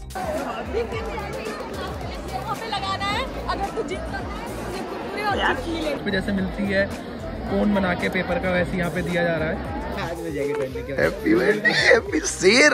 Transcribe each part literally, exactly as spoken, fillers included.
जैसे मिलती है कोन बना के पेपर का, वैसे यहाँ पे दिया जा रहा है। हैप्पी बर्थडे हैप्पी शेर।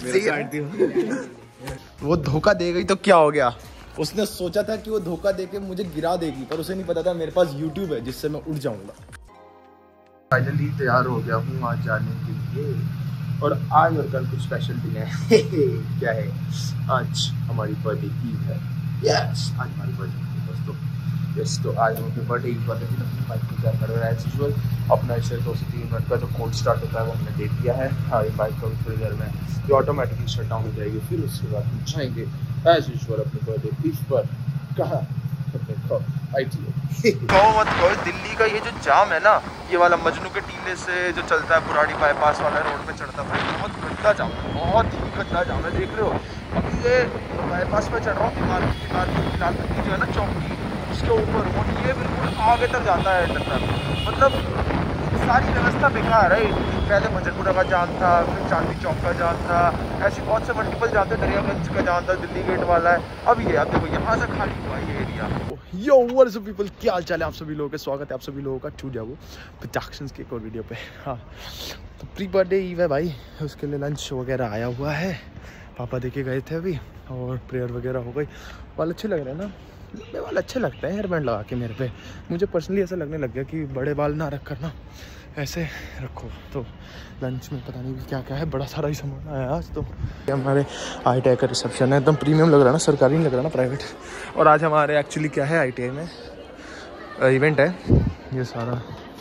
वो धोखा दे गई तो क्या हो गया? उसने सोचा था कि वो धोखा देके मुझे गिरा देगी, पर उसे नहीं पता था मेरे पास यूट्यूब है जिससे मैं उड़ जाऊंगा। फाइनली तैयार हो गया हूँ आज जाने के लिए, और आज और कल कुछ स्पेशल दिन है। क्या है? आज हमारी बर्थडे ईव है। यस, आज हमारी बर्थडे है दोस्तों। यस, तो आज हम अपने बर्थडे ईव वाले दिन अपनी बाइक को तैयार कर रहे हैं एज यूजुअल। अपना इसे दो से तीन मिनट का जो कोल्ड स्टार्ट होता है वो हमने दे दिया है। हाँ, ये बाइक का थोड़ी देर में ये ऑटोमेटिकली शट डाउन हो जाएगी, फिर उसके बाद हम जाएंगे एज यूजुअल अपने बर्थडे ईव पर। कहाँ? आई टी दिल्ली का ये जो जाम है ना, ये वाला मजनू के टीले से जो चलता है पुरानी बाईपास वाला रोड पे चढ़ता है, बहुत गंदा जाम है, बहुत ही गंदा जाम है। देख रहे हो अभी ये बाईपास पे चढ़ रहा हूँ, लाल पट्टी जो है ना चौक की, उसके ऊपर रोड ये बिल्कुल आगे तक जाता है एंड तक। मतलब सारी व्यवस्था बेकार है। पहले मजनपुरा का जाम था, फिर चांदनी चौक का जाम था, ऐसे बहुत से मल्टीपल जाम थे, दरियागंज का जाम था, दिल्ली गेट वाला है। अब ये आप देखो यहाँ से खाली हुआ ये area. Yo what's up people, क्या हाल चाल है आप सभी लोगों का? स्वागत है आप सभी लोगों का टू जाओ प्रोडक्शंस के एक और वीडियो पे। हाँ, तो प्री बर्थडे ईव है भाई, उसके लिए लंच वगैरह आया हुआ है। पापा देके गए थे अभी, और प्रेयर वगैरह हो गई। बाल अच्छे लग रहे हैं ना? लंबे बाल अच्छे लगते हैं हेयर बैंड लगा के मेरे पे। मुझे पर्सनली ऐसा लगने लग गया कि बड़े बाल ना रख कर ना ऐसे रखो। तो लंच में पता नहीं क्या क्या है, बड़ा सारा ही सामान आया आज। तो हमारे आई टी आई का रिसेप्शन है, एकदम प्रीमियम लग रहा है ना, सरकारी नहीं लग रहा ना, प्राइवेट। और आज हमारे एक्चुअली क्या है, आई टी आई में इवेंट है। ये सारा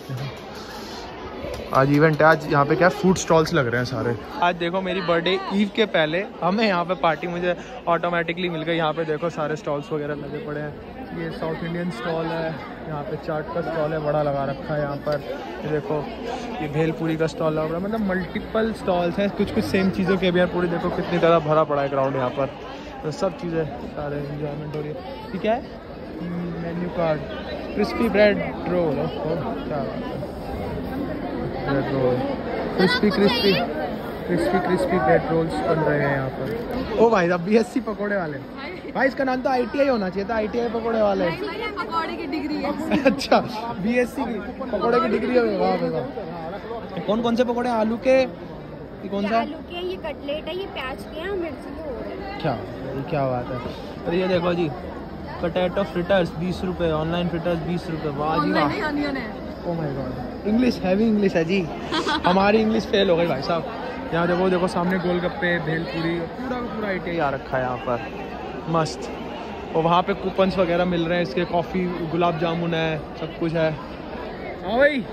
आज इवेंट है। आज यहाँ पे क्या फूड स्टॉल्स लग रहे हैं सारे। आज देखो मेरी बर्थडे ईव के पहले हमें यहाँ पे पार्टी मुझे ऑटोमेटिकली मिल गई। यहाँ पे देखो सारे स्टॉल्स वगैरह लगे पड़े हैं। ये साउथ इंडियन स्टॉल है, यहाँ पे चाट का स्टॉल है, बड़ा लगा रखा है यहाँ पर। ये देखो ये भेलपूरी का स्टॉल लगा रहा है, मतलब मल्टीपल स्टॉल्स हैं, कुछ कुछ सेम चीज़ों के भी हैं। पूरी देखो कितनी ज़्यादा भरा पड़ा है ग्राउंड यहाँ पर, तो सब चीज़ें सारे इंजॉयमेंट हो रही है। ये क्या है? Menu card, crispy bread roll. क्या बात है, bread roll, crispy crispy crispy crispy bread rolls बन रहे हैं यहाँ पर। ओ भाई साहब, बी एस सी पकौड़े वाले भाई, इसका नाम तो आई टी आई होना चाहिए था, आई टी आई पकौड़े वाले। पकौड़े की डिग्री है। अच्छा, बी एस सी की पकौड़े की डिग्री है। वाह वाह। कौन कौन से पकौड़े? आलू के, ये कौन सा? आलू के, ये कटलेट है, ये प्याज के हैं, मिर्ची के हो रहे हैं। क्या क्या बात है। और ये देखो जी, पोटैटो फ्रिटर्स बीस रुपए, ऑनलाइन फ्रिटर्स बीस रुपए। वाह जी वाह। Oh my god, English heavy English है जी। हमारी इंग्लिश फेल हो गई भाई साहब। यहाँ देखो देखो सामने गोलगप्पे, भेलपूरी, पूरा पूरा आई टी आई आ रखा है यहाँ पर, मस्त। और वहाँ पे कूपन्स वगैरह मिल रहे हैं इसके, कॉफ़ी, गुलाब जामुन है, सब कुछ है। हाँ भाई,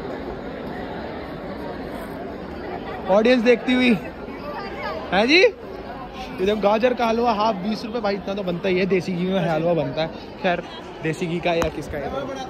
ऑडियंस देखती हुई है जी। ये देखो गाजर का हलवा हाफ बीस रुपए भाई, इतना तो बनता ही है, देसी घी में हलवा बनता है। खैर देसी घी का या किसका है,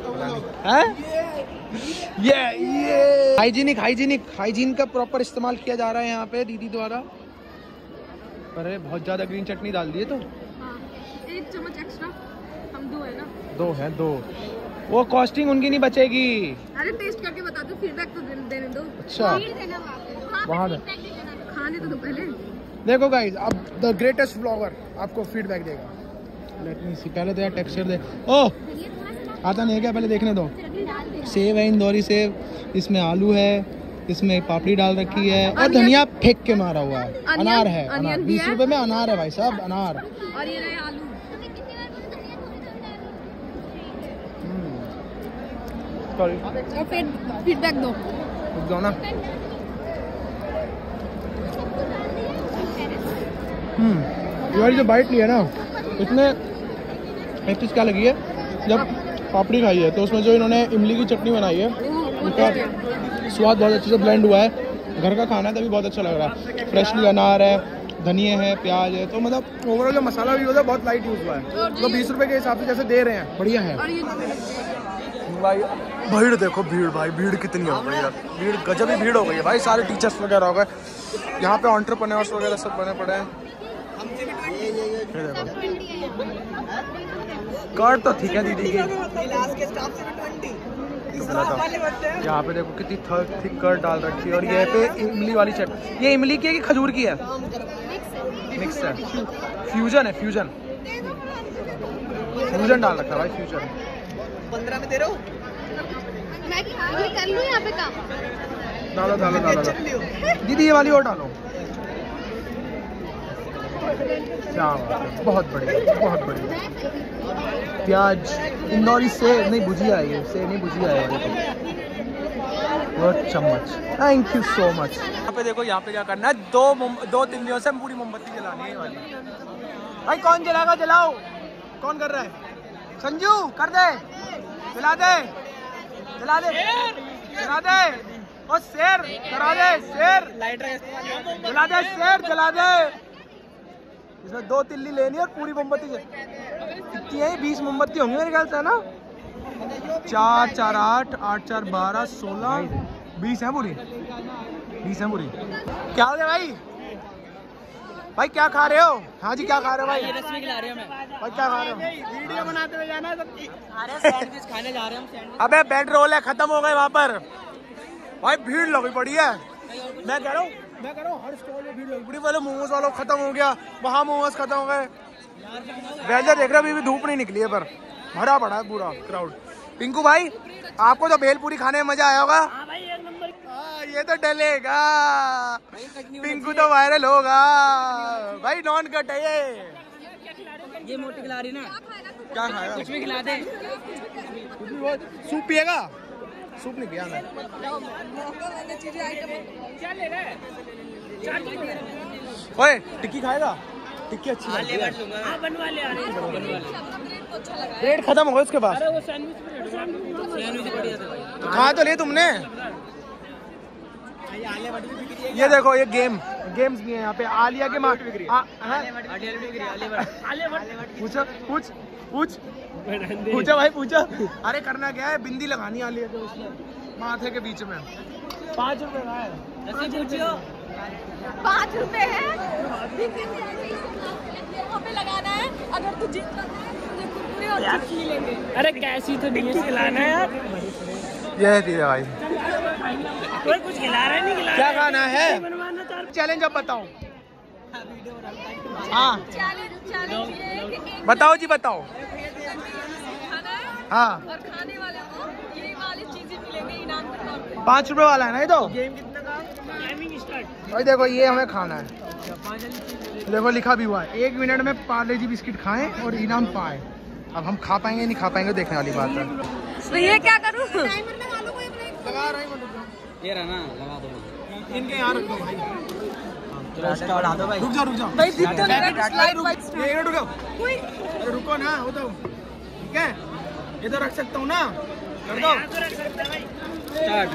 ये ये हाइजीनिक हाइजीनिक हाइजीन का प्रॉपर इस्तेमाल किया जा रहा है यहाँ पे दीदी द्वारा। अरे बहुत ज्यादा ग्रीन चटनी डाल दी है। तो हाँ, एक चम्मच एक्स्ट्रा, हम दो है ना, दो है दो, वो कॉस्टिंग उनकी नहीं बचेगी। अरे टेस्ट करके बता दो, फीडबैक तो देने दो। अच्छा, वहाँ खाने तो दो पहले। देखो गाइस, अब द ग्रेटेस्ट ब्लॉगर आपको फीडबैक देगा। लेट मी सी, पहले तो यार टेक्सचर दे। ओह आता नहीं है क्या? पहले देखने दो। सेव है, इंदौरी सेव, इसमें आलू है, इसमें पापड़ी डाल रखी है, और धनिया फेंक के मारा हुआ है। अनार है, अनार बीस रुपए में अनार है भाई साहब, अनार। और ये रहे आलू। सॉरी, और फिर फीडबैक दो दो ना। हम्म, ये जो बाइट लिया ना, इसमें एक चीज़ क्या लगी है, जब पापड़ी खाई है तो उसमें जो इन्होंने इमली की चटनी बनाई है, उनका स्वाद बहुत अच्छे से ब्लेंड हुआ है। घर का खाना है तभी बहुत अच्छा लग रहा है। फ्रेशली अनार है, धनिया है, प्याज है, तो मतलब ओवरऑल जो मसाला भी होता है बहुत लाइट यूज हुआ है। तो बीस रुपए के हिसाब से जैसे दे रहे हैं, बढ़िया है भाई। भीड़ देखो, भीड़ भाई, भीड़ कितनी हो गई है, भीड़ गजब ही भीड़ हो गई है भाई। सारे टीचर्स वगैरह हो गए यहाँ पे, एंटरप्रेन्योर्स वगैरह सब बने पड़े हैं। कार्ड तो ठीक है दीदी की, यहाँ पे देखो कितनी थिक कर्ड डाल रखी है। और ये पे इमली वाली चटनी, ये इमली की है कि खजूर की है? मिक्स है, फ्यूजन है, फ्यूजन फ्यूजन डाल रखा है भाई, फ्यूजन। पंद्रह में दे रहा हूँ मैं कर लूँ यहाँ पे काम। डालो डालो डालो दीदी, ये वाली और डालो। क्या बहुत बढ़िया, बहुत बढ़िया। प्याज इंदौरी से नहीं, भुजिया है ये, से नहीं भुजिया है। बहुत चम्मच, थैंक यू सो मच। यहाँ पे देखो, यहाँ पे क्या करना है, दो दो तिल्लियों से पूरी मोमबत्ती जलानी है वाली। भाई कौन जलाएगा? जलाओ। कौन कर रहा है? संजू कर दे, जला दे, जला दे, जला दे। ओ शेर करा दे, शेर लाइटर जला दे, शेर जला दे। इसमें दो तिल्ली लेनी है और पूरी मोमबत्ती कितनी है? बीस मोमबत्ती होंगी मेरे ख्याल से, ना? चार चार आठ, आठ चार बारह, सोलह, बीस है पूरी, बीस है पूरी। क्या हो गया भाई? भाई क्या खा रहे हो? हाँ जी क्या खा रहे हो भाई? रसमी खिला रहे हो मैं। भाई क्या खा रहे हो? वीडियो बनाते हुए जाना है सबकी। अरे सैंडविच खाने जा रहे हैं हम, सैंडविच। अबे बेड रोल है, खत्म हो गए वहाँ पर। भाई भीड़ लगी पड़ी है, मैं कह रहा हूँ, मैं कह रहा हूँ हर स्टॉल में भीड़ लगी पड़ी। पहले मोमोज वालों खत्म हो गया, वहाँ मोमोज खत्म हो गए। वेदर देख रहे हो, अभी भी धूप नहीं निकली है पर भरा पड़ा है पूरा क्राउड। पिंकू भाई आपको तो भेलपूरी खाने में मजा आया होगा। हाँ भाई एक नंबर। हाँ ये तो डलेगा, पिंकू तो वायरल होगा भाई। नॉन कट है ये ये मोटी खिला रही ना। क्या खाएगा? कुछ भी खिला दे। सूप पिएगा? सूप नहीं पिया मैं। ओए टिक्की खाएगा? टिक्की अच्छी लगती है। रेट खत्म हो गया उसके पास। तो खा तो ले तुमने। ये देखो, ये गेम गेम्स भी है यहाँ पे। आलिया के माँ पूछो, पूछ पूछ पूछो भाई पूछो। अरे करना क्या है, बिंदी लगानी आलिया के उसमें माथे के बीच में। पाँच रुपए का है। पाँच रुपए है, वहाँ पे लगाना है। अगर तू जीत लेंगे। अरे कैसी तो नहीं खिलाना है यार। ये चीज है भाई। कोई कुछ खिला रहा है, नहीं खिला। क्या खाना है? चैलेंज अब बताओ। हाँ बताओ जी, बताओ। हाँ और खाने वाले को ये वाली चीजें मिलेंगे इनाम के तौर पे। पाँच रुपए वाला है ना ये तो। गेम कितना का? Timing start. और देखो ये हमें खाना है, देखो लिखा भी हुआ है, एक मिनट में पार्ले जी बिस्किट खाएं और इनाम पाएं। अब हम खा पाएंगे नहीं खा पाएंगे देखने वाली बात है। तो ये क्या करूँ? लगा रहा ये रहा ना, लगा दो इनके यहाँ रख दो भाई। उड़ा दो भाई। रुक जाओ रुक जाओ भाई, रुको रुको ना, हो तो ठीक है। ये तो रख सकता हूँ ना, कर दो। स्टार्ट।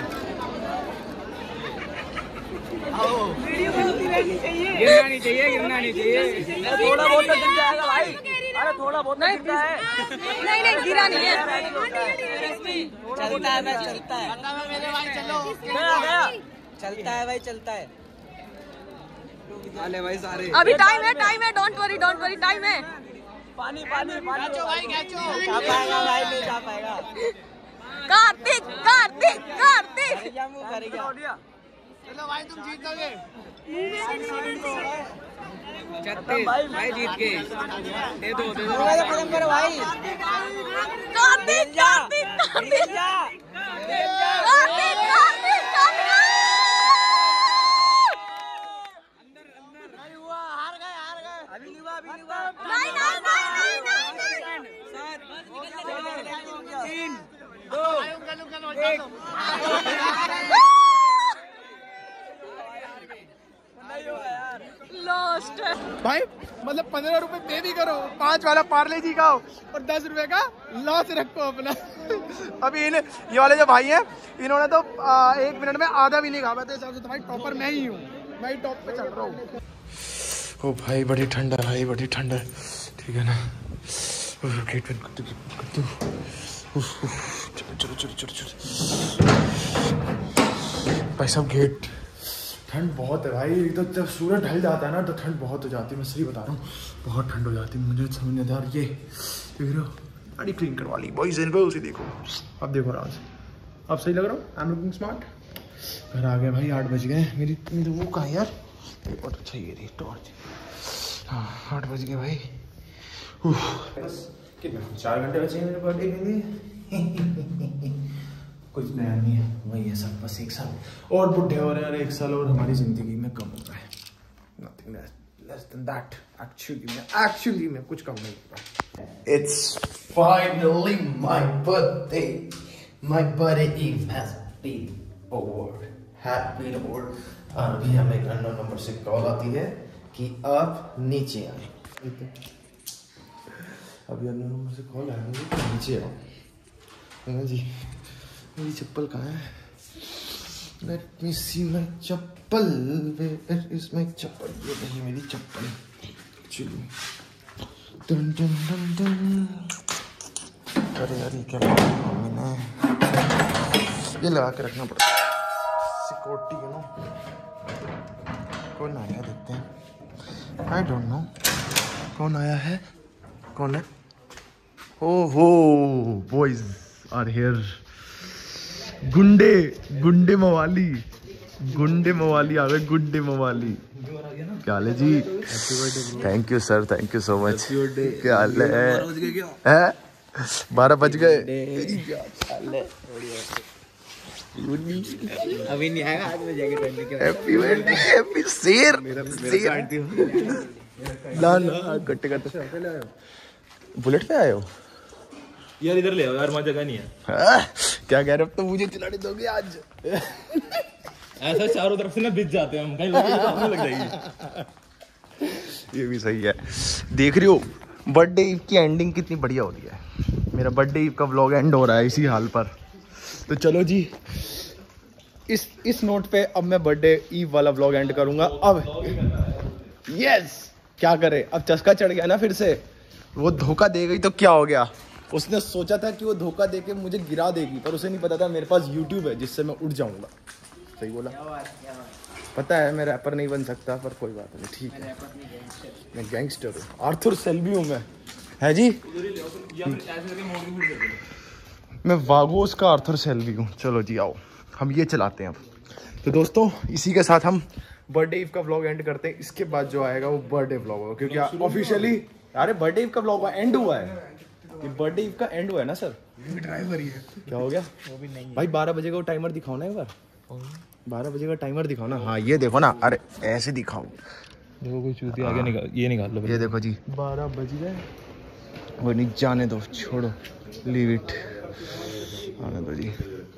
गिरना नहीं चाहिए, गिरना नहीं चाहिए। थोड़ा बहुत तो गिर जाएगा भाई। अरे थोड़ा बहुत नहीं गिरता है। नहीं नहीं गिरा नहीं है। चलता है भाई, चलता है मेरे भाई। चलो चलता है भाई, चलता है। अरे भाई सारे अभी टाइम है, टाइम है। Don't worry, don't worry, time है। पानी पानी पानी भाई, खींचो। जा पाएगा भाई, नहीं जा पाएगा। कार्तिक कार्तिक कार्तिक चलो भाई तुम जीतोगे। छत्तीस भाई जीत के दे दो, दे दो खत्म करो भाई। कार्तिक कार्तिक कार्तिक कार्तिक कार्तिक। नहीं हुआ, हार गए हार गए। अभी नहीं हुआ, अभी नहीं हुआ। नहीं नहीं नहीं नहीं। तीन दो एक। लॉस्ट भाई मतलब पंद्रह रुपए पे भी करो, पाँच वाला पार्ले जी खाओ और दस रुपए का लॉस रखो अपना। अभी इन ये वाले जो भाई हैं इन्होंने तो आ, एक मिनट में आधा भी नहीं खा पाया। तो हिसाब से तो भाई टॉपर मैं ही हूँ, मैं ही टॉप पे चल रहा हूँ। ओ भाई बड़ी ठंडा है भाई, बड़ी ठंडा है। ठीक है ना, गेट बंद कर दो, कर दो। चलो चलो चलो चलो चलो भाई साहब, गेट। ठंड बहुत है भाई, तो जब सूरज ढल जाता है ना तो ठंड बहुत हो जाती है। मैं सही बता रहा हूँ, बहुत ठंड हो जाती है। मुझे समझ नहीं आ रहा। ये देख रहे हो, गाड़ी क्लीन करवा ली बॉयज एंड गर्ल्स। देखो अब देखो आराम से, अब सही लग रहा हूँ। I am looking smart. घर आ गए भाई, आठ बज गए। मेरी मेरी वो कहाँ है यार? ये बहुत अच्छा, ये रही टॉर्च। हाँ आठ बज गए भाई। बस कितना चार घंटे बचे हैं मेरे बर्थडे के लिए। कुछ नया नहीं है, वही है सब, बस एक साल और बुढ़े हो रहे हैं, एक साल और हमारी जिंदगी में कम होता है। Nothing less than that. Actually में actually में कुछ कम नहीं होता। It's finally my birthday. My birthday eve has been over. Happy over. अभी हमें एक अननोन नंबर से कॉल आती है कि आप नीचे आए। अभी अननोन नंबर से कॉल आया मुझे कि नीचे आओ। है ना जी, मेरी चप्पल कहाँ है? Let me see my chappal. Where is my चप्पल? ये नहीं मेरी चप्पल। चलिए। Done done done done. अरे यार ये क्या मम्मी ने ये लगा के रखना पड़ता है। सिक्योरिटी है ना। कौन आया देखते हैं। I don't know। कौन आया है? कौन है? ओहो boys are here। गुंडे गुंडे मवाली गुंडे मवाली आ गए। गुंडे मवाली क्या हाल है जी? Thank you sir, thank you so much. क्या हाल है? बारह बज गए। अभी नहीं आएगा, आज में जैकेट पहनने के। हैप्पी बर्थडे हैप्पी शेर ना ना कट्टे कट्टे। बुलेट पे आए हो यार? इधर ले आओ यार, वहाँ जगह नहीं है। हाँ? क्या कह रहे हो? अब तो मुझे चिल्लाने दोगे आज? ऐसा चारों तरफ से ना बिछ जाते हैं हम, कहीं लग जाएगी। ये भी सही है। देख रही हो बर्थडे ईव की एंडिंग कितनी बढ़िया हो रही है। मेरा बर्थडे ईव का व्लॉग एंड हो रहा है इसी हाल पर। तो चलो जी, इस इस नोट पे अब मैं बर्थडे ईव वाला व्लॉग एंड करूंगा। अब यस क्या करे, अब चस्का चढ़ गया ना फिर से। वो धोखा दे गई तो क्या हो गया? उसने सोचा था कि वो धोखा देके मुझे गिरा देगी, पर उसे नहीं पता था मेरे पास यूट्यूब है जिससे मैं उड़ जाऊंगा। सही बोला? पता है मैं रैपर नहीं बन सकता, पर कोई बात नहीं, ठीक है। मैं गैंगस्टर हूँ, आर्थर सेल्वी हूँ मैं। है जी, मैं वागोस का आर्थर सेल्वी हूँ। चलो जी आओ हम ये चलाते हैं अब। तो दोस्तों इसी के साथ हम बर्थडे ईव का व्लॉग एंड करते हैं। इसके बाद जो आएगा वो बर्थडे व्लॉग होगा, क्योंकि ऑफिशियली अरे बर्थडे ईव का व्लॉग एंड हुआ है। ये बर्थडे ईव का एंड हुआ है ना सर? ड्राइवर ही है। क्या हो गया? वो भी नहीं भाई, बारह बजे का टाइमर दिखाओ ना एक बार। बारह बजे का टाइमर दिखाओ ना। हाँ ये देखो ना, अरे ऐसे दिखाओ। देखो कोई चूती आगे निकाल, ये निकाल लो। ये देखो जी बारह बज गए। वो नहीं जाने दो, छोड़ो, लीव इट, आने दो जी।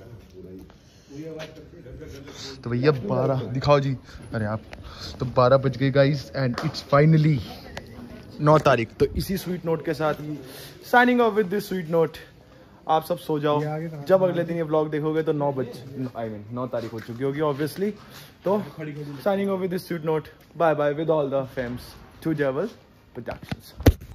तो भैया बारह दिखाओ जी। अरे आप तो बारह बज गए गाइस, एंड इट्स फाइनली नौ तारीख। तो इसी स्वीट नोट के साथ ही signing off with this sweet note. आप सब सो जाओ। जब अगले दिन ये व्लॉग देखोगे तो नौ बज आई मीन नौ तारीख हो चुकी होगी ऑब्वियसली। तो signing off with this sweet note, bye bye with all the fames to Jewel productions.